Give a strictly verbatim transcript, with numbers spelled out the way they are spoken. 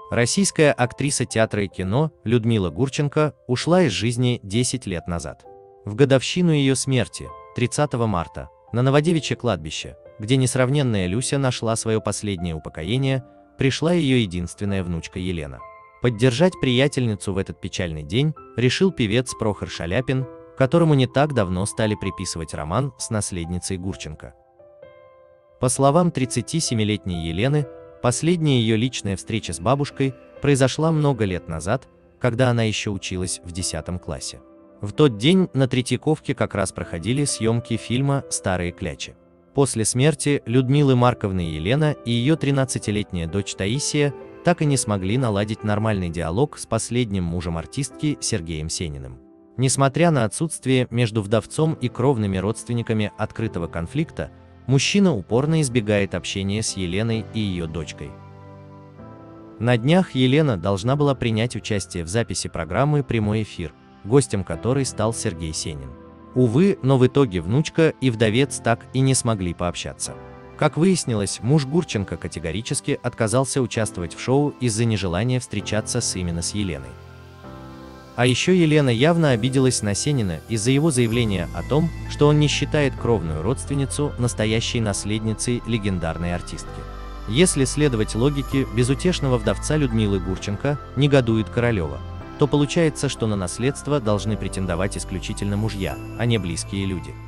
Российская актриса театра и кино Людмила Гурченко ушла из жизни десять лет назад. В годовщину ее смерти, тридцатого марта, на Новодевичье кладбище, где несравненная Люся нашла свое последнее упокоение, пришла ее единственная внучка Елена. Поддержать приятельницу в этот печальный день решил певец Прохор Шаляпин, которому не так давно стали приписывать роман с наследницей Гурченко. По словам тридцатисемилетней Елены, последняя ее личная встреча с бабушкой произошла много лет назад, когда она еще училась в десятом классе. В тот день на Третьяковке как раз проходили съемки фильма «Старые клячи». После смерти Людмилы Марковны Елена и ее тринадцатилетняя дочь Таисия так и не смогли наладить нормальный диалог с последним мужем артистки Сергеем Сениным. Несмотря на отсутствие между вдовцом и кровными родственниками открытого конфликта, мужчина упорно избегает общения с Еленой и ее дочкой. На днях Елена должна была принять участие в записи программы «Прямой эфир», гостем которой стал Сергей Сенин. Увы, но в итоге внучка и вдовец так и не смогли пообщаться. Как выяснилось, муж Гурченко категорически отказался участвовать в шоу из-за нежелания встречаться с именно с Еленой. А еще Елена явно обиделась на Сенина из-за его заявления о том, что он не считает кровную родственницу настоящей наследницей легендарной артистки. Если следовать логике безутешного вдовца Людмилы Гурченко, негодует Королева, то получается, что на наследство должны претендовать исключительно мужья, а не близкие люди.